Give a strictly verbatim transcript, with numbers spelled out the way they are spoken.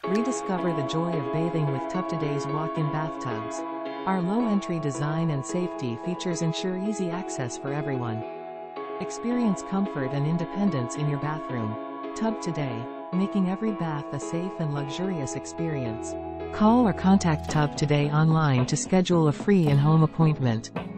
Rediscover the joy of bathing with TubToday's walk-in bathtubs. Our low-entry design and safety features ensure easy access for everyone. Experience comfort and independence in your bathroom. TubToday, making every bath a safe and luxurious experience. Call or contact TubToday online to schedule a free in-home appointment.